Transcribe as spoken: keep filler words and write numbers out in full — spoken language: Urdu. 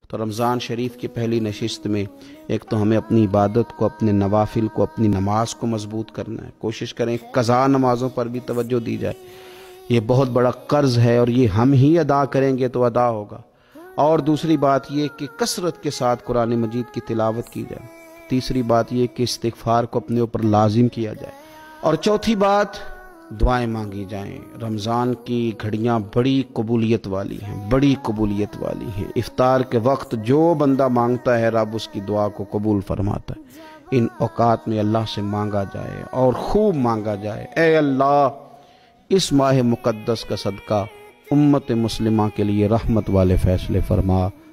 تو رمضان شریف کی پہلی نشست میں ایک تو ہمیں اپنی عبادت کو، اپنے نوافل کو، اپنی نماز کو مضبوط کرنا ہے. کوشش کریں قضا نمازوں پر بھی توجہ دی جائے. یہ بہت بڑا قرض ہے اور یہ ہم ہی ادا کریں گے تو ادا ہوگا. اور دوسری بات یہ کہ کثرت کے ساتھ قرآن مجید کی تلاوت کی جائے. تیسری بات یہ کہ استغفار کو اپنے اوپر لازم کیا جائے. اور چوتھی بات دعائیں مانگی جائیں. رمضان کی گھڑیاں بڑی قبولیت والی ہیں، بڑی قبولیت والی ہیں. افطار کے وقت جو بندہ مانگتا ہے رب اس کی دعا کو قبول فرماتا ہے. ان اوقات میں اللہ سے مانگا جائے اور خوب مانگا جائے. اے اللہ اس ماہ مقدس کا صدقہ امت مسلمہ کے لیے رحمت والے فیصلے فرما.